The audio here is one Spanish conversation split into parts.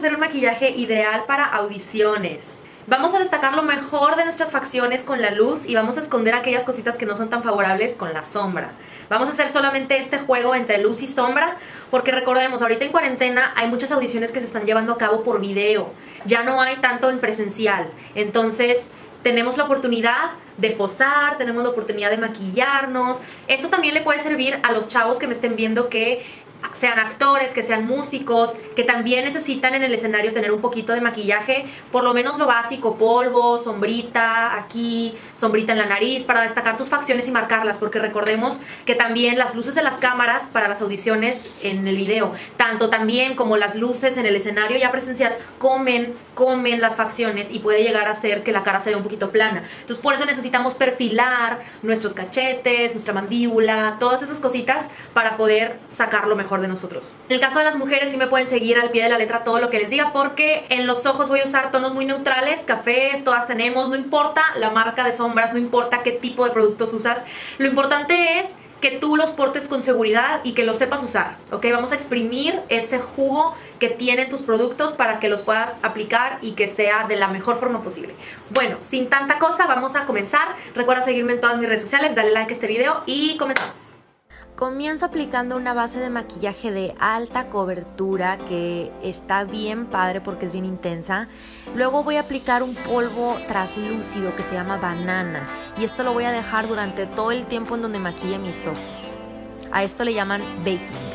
hacer un maquillaje ideal para audiciones. Vamos a destacar lo mejor de nuestras facciones con la luz y vamos a esconder aquellas cositas que no son tan favorables con la sombra. Vamos a hacer solamente este juego entre luz y sombra porque recordemos, ahorita en cuarentena hay muchas audiciones que se están llevando a cabo por video. Ya no hay tanto en presencial. Entonces tenemos la oportunidad de posar, tenemos la oportunidad de maquillarnos. Esto también le puede servir a los chavos que me estén viendo que sean actores, que sean músicos, que también necesitan en el escenario tener un poquito de maquillaje, por lo menos lo básico, polvo, sombrita aquí, sombrita en la nariz, para destacar tus facciones y marcarlas, porque recordemos que también las luces de las cámaras para las audiciones en el video, tanto también como las luces en el escenario ya presencial, comen las facciones y puede llegar a ser que la cara se vea un poquito plana. Entonces por eso necesitamos perfilar nuestros cachetes, nuestra mandíbula, todas esas cositas para poder sacar lo mejor de nosotros. En el caso de las mujeres sí me pueden seguir al pie de la letra todo lo que les diga porque en los ojos voy a usar tonos muy neutrales, cafés, todas tenemos, no importa la marca de sombras, no importa qué tipo de productos usas, lo importante es que tú los portes con seguridad y que los sepas usar, ¿ok? Vamos a exprimir ese jugo que tienen tus productos para que los puedas aplicar y que sea de la mejor forma posible. Bueno, sin tanta cosa, vamos a comenzar. Recuerda seguirme en todas mis redes sociales, dale like a este video y comenzamos. Comienzo aplicando una base de maquillaje de alta cobertura que está bien padre porque es bien intensa. Luego voy a aplicar un polvo traslúcido que se llama banana y esto lo voy a dejar durante todo el tiempo en donde maquille mis ojos. A esto le llaman baking.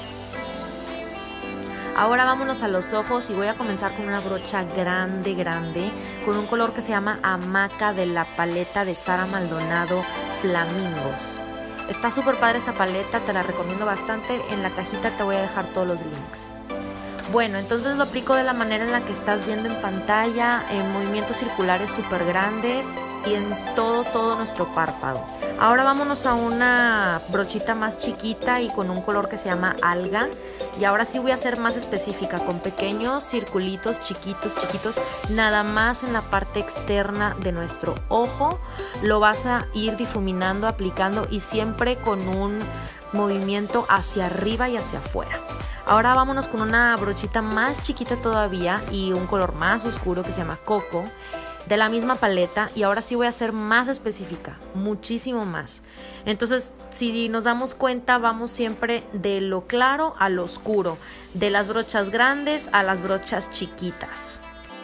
Ahora vámonos a los ojos y voy a comenzar con una brocha grande con un color que se llama Hamaca de la paleta de Sara Maldonado Flamingos. Está súper padre esa paleta, te la recomiendo bastante. En la cajita te voy a dejar todos los links. Bueno, entonces lo aplico de la manera en la que estás viendo en pantalla, en movimientos circulares súper grandes y en todo nuestro párpado. Ahora vámonos a una brochita más chiquita y con un color que se llama alga. Y ahora sí voy a ser más específica, con pequeños circulitos chiquitos, nada más en la parte externa de nuestro ojo. Lo vas a ir difuminando, aplicando y siempre con un movimiento hacia arriba y hacia afuera. Ahora vámonos con una brochita más chiquita todavía y un color más oscuro que se llama coco, de la misma paleta, y ahora sí voy a ser más específica, muchísimo más. Entonces, si nos damos cuenta, vamos siempre de lo claro a lo oscuro, de las brochas grandes a las brochas chiquitas.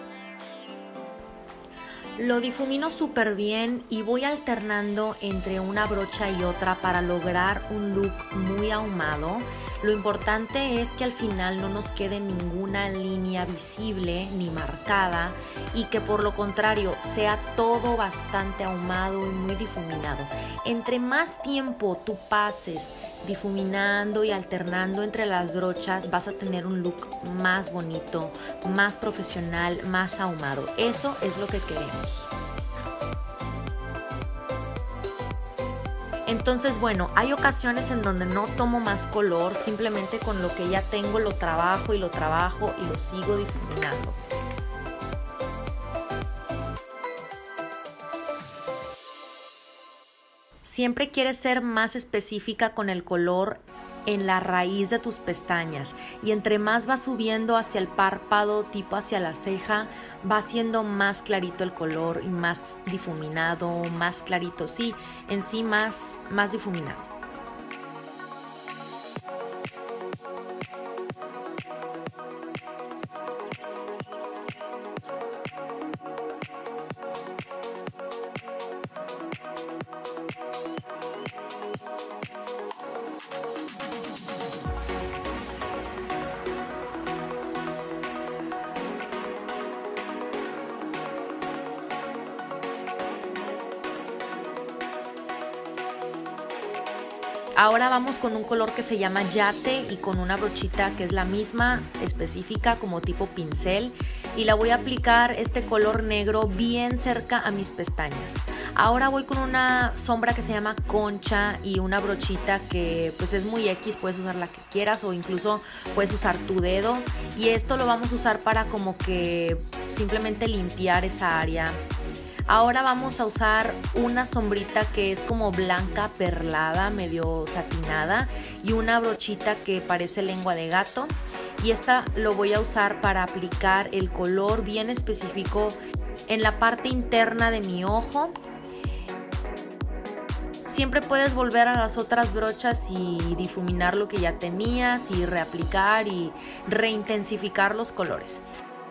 Lo difumino súper bien y voy alternando entre una brocha y otra para lograr un look muy ahumado. Lo importante es que al final no nos quede ninguna línea visible ni marcada y que por lo contrario sea todo bastante ahumado y muy difuminado. Entre más tiempo tú pases difuminando y alternando entre las brochas, vas a tener un look más bonito, más profesional, más ahumado. Eso es lo que queremos. Entonces, bueno, hay ocasiones en donde no tomo más color, simplemente con lo que ya tengo lo trabajo y lo sigo difuminando. Siempre quieres ser más específica con el color en la raíz de tus pestañas y entre más va subiendo hacia el párpado, tipo hacia la ceja, va siendo más clarito el color y más difuminado, más clarito, sí, en sí más difuminado. Ahora vamos con un color que se llama Yate y con una brochita que es la misma, específica como tipo pincel, y la voy a aplicar este color negro bien cerca a mis pestañas. Ahora voy con una sombra que se llama Concha y una brochita que pues es muy X, puedes usar la que quieras o incluso puedes usar tu dedo, y esto lo vamos a usar para como que simplemente limpiar esa área. Ahora vamos a usar una sombrita que es como blanca perlada, medio satinada, y una brochita que parece lengua de gato. y esta lo voy a usar para aplicar el color bien específico en la parte interna de mi ojo. Siempre puedes volver a las otras brochas y difuminar lo que ya tenías y reaplicar y reintensificar los colores.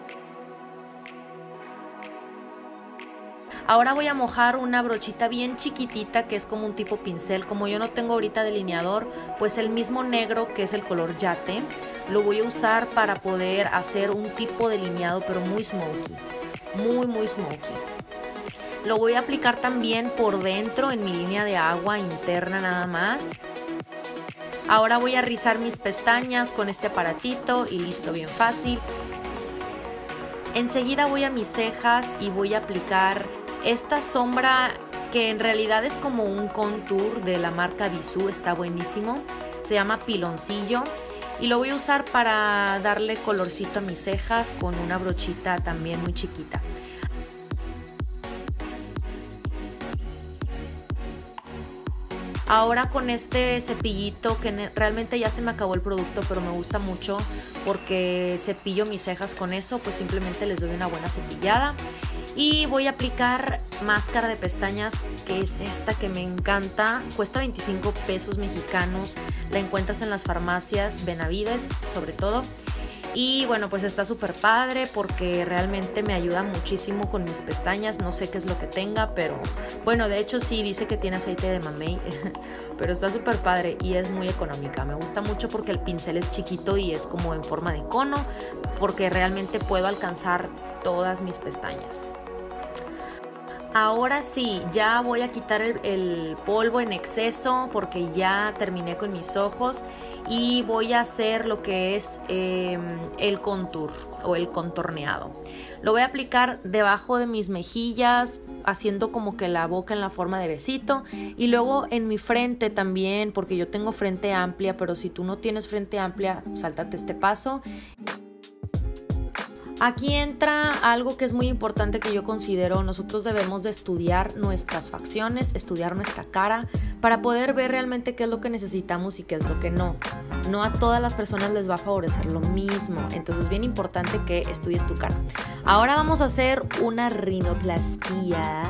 Ahora voy a mojar una brochita bien chiquitita que es como un tipo pincel. Como yo no tengo ahorita delineador, pues el mismo negro que es el color yate lo voy a usar para poder hacer un tipo delineado pero muy smokey, muy smokey. Lo voy a aplicar también por dentro en mi línea de agua interna nada más. Ahora voy a rizar mis pestañas con este aparatito y listo, bien fácil. Enseguida voy a mis cejas y voy a aplicar esta sombra que en realidad es como un contour de la marca Bisú, está buenísimo. Se llama Piloncillo y lo voy a usar para darle colorcito a mis cejas con una brochita también muy chiquita. Ahora con este cepillito, que realmente ya se me acabó el producto, pero me gusta mucho porque cepillo mis cejas con eso, pues simplemente les doy una buena cepillada. Y voy a aplicar máscara de pestañas, que es esta que me encanta. Cuesta 25 pesos mexicanos, la encuentras en las farmacias Benavides sobre todo. Y bueno, pues está súper padre porque realmente me ayuda muchísimo con mis pestañas. No sé qué es lo que tenga, pero bueno, de hecho sí dice que tiene aceite de mamey. Pero está súper padre y es muy económica. Me gusta mucho porque el pincel es chiquito y es como en forma de cono, porque realmente puedo alcanzar todas mis pestañas. Ahora sí, ya voy a quitar el polvo en exceso porque ya terminé con mis ojos y voy a hacer lo que es el contour o el contorneado. Lo voy a aplicar debajo de mis mejillas, haciendo como que la boca en la forma de besito, y luego en mi frente también, porque yo tengo frente amplia, pero si tú no tienes frente amplia, sáltate este paso. Aquí entra algo que es muy importante que yo considero. Nosotros debemos de estudiar nuestras facciones, estudiar nuestra cara para poder ver realmente qué es lo que necesitamos y qué es lo que no. No a todas las personas les va a favorecer lo mismo, entonces es bien importante que estudies tu cara. Ahora vamos a hacer una rinoplastia,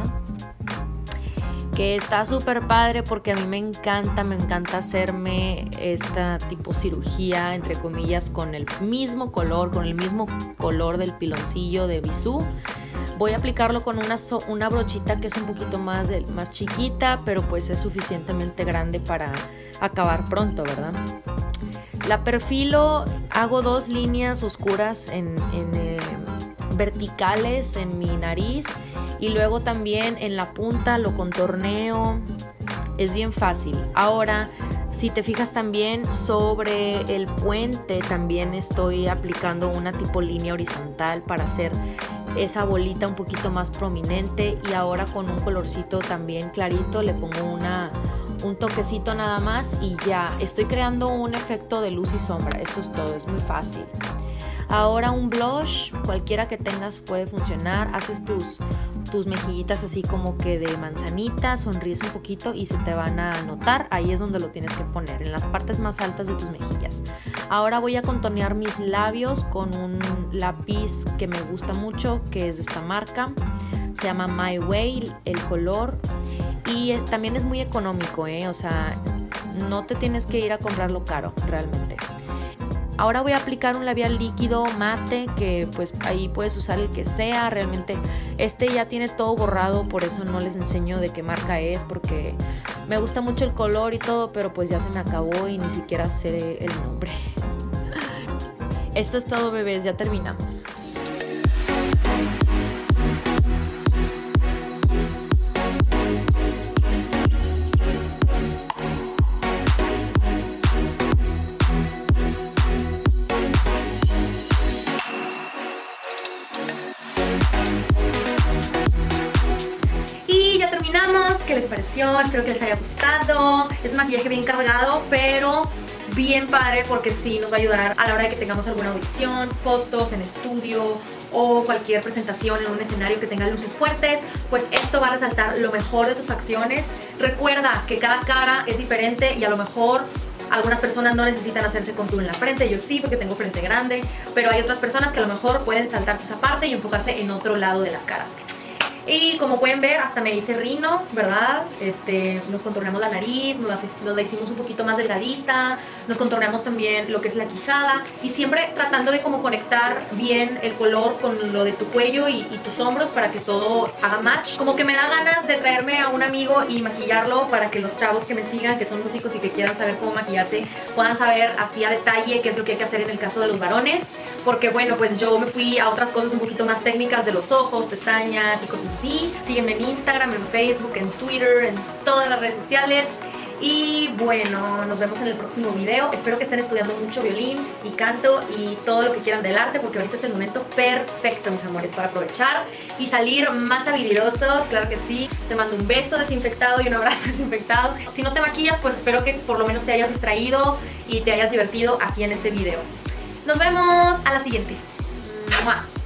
que está súper padre porque a mí me encanta hacerme esta tipo cirugía, entre comillas, con el mismo color del piloncillo de Bisú. Voy a aplicarlo con una brochita que es un poquito más chiquita, pero pues es suficientemente grande para acabar pronto, ¿verdad? La perfilo, hago 2 líneas oscuras verticales en mi nariz. Y luego también en la punta lo contorneo. Es bien fácil. Ahora, si te fijas también sobre el puente, también estoy aplicando una tipo línea horizontal para hacer esa bolita un poquito más prominente. Y ahora con un colorcito también clarito le pongo un toquecito nada más y ya estoy creando un efecto de luz y sombra. Eso es todo, es muy fácil. Ahora un blush, cualquiera que tengas puede funcionar. Haces tus mejillitas así como que de manzanita, sonríes un poquito y se te van a notar. Ahí es donde lo tienes que poner, en las partes más altas de tus mejillas. Ahora voy a contornear mis labios con un lápiz que me gusta mucho, que es de esta marca. Se llama My Way, el color. Y también es muy económico, o sea, no te tienes que ir a comprarlo caro realmente. Ahora voy a aplicar un labial líquido mate, que pues ahí puedes usar el que sea. Realmente este ya tiene todo borrado, por eso no les enseño de qué marca es, porque me gusta mucho el color y todo, pero pues ya se me acabó y ni siquiera sé el nombre. Esto es todo, bebés, ya terminamos. ¿Qué les pareció? Espero que les haya gustado. Es un maquillaje bien cargado, pero bien padre porque sí nos va a ayudar a la hora de que tengamos alguna audición, fotos en estudio o cualquier presentación en un escenario que tenga luces fuertes. Pues esto va a resaltar lo mejor de tus facciones. Recuerda que cada cara es diferente y a lo mejor Algunas personas no necesitan hacerse contour en la frente, yo sí porque tengo frente grande, pero hay otras personas que a lo mejor pueden saltarse esa parte y enfocarse en otro lado de la cara. Y como pueden ver, hasta me hice rino, ¿verdad? Nos contorneamos la nariz, nos la hicimos un poquito más delgadita, nos contorneamos también lo que es la quijada y siempre tratando de como conectar bien el color con lo de tu cuello y tus hombros para que todo haga match. Como que me da ganas de traerme a un amigo y maquillarlo para que los chavos que me sigan, que son músicos y que quieran saber cómo maquillarse, puedan saber así a detalle qué es lo que hay que hacer en el caso de los varones. Porque bueno, pues yo me fui a otras cosas un poquito más técnicas de los ojos, pestañas y cosas así. Sígueme en Instagram, en Facebook, en Twitter, en todas las redes sociales. Y bueno, nos vemos en el próximo video. Espero que estén estudiando mucho violín y canto y todo lo que quieran del arte, porque ahorita es el momento perfecto, mis amores, para aprovechar y salir más habilidosos. Claro que sí. Te mando un beso desinfectado y un abrazo desinfectado. Si no te maquillas, pues espero que por lo menos te hayas distraído y te hayas divertido aquí en este video. Nos vemos a la siguiente. ¡Mua!